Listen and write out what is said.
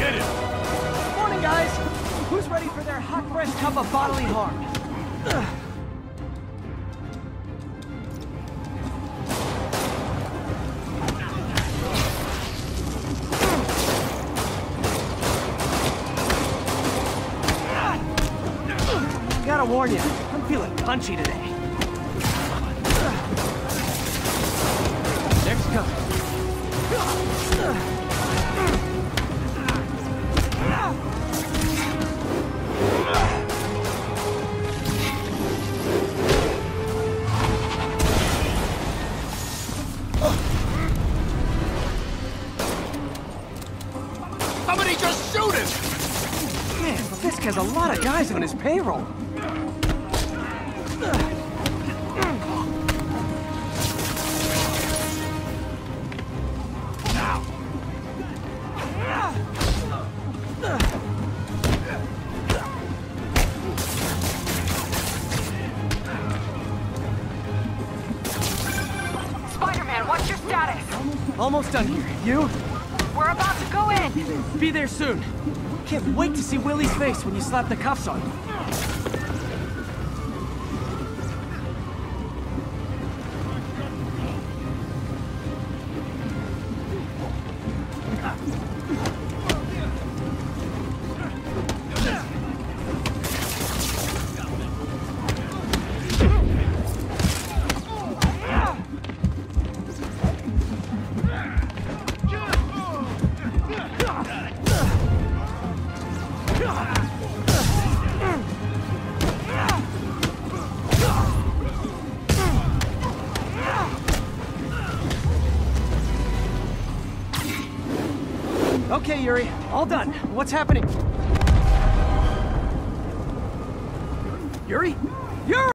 Hit it! Morning, guys! Who's ready for their hot, fresh cup of bodily harm? Gotta warn you, I'm feeling punchy today. Next cover. Somebody just shoot him! Man, Fisk has a lot of guys on his payroll. Spider-Man, what's your status? Almost done here. You? We're about to go in. Be there soon. Can't wait to see Willie's face when you slap the cuffs on him. Okay, Yuri, all done. What's happening? Yuri? Yuri!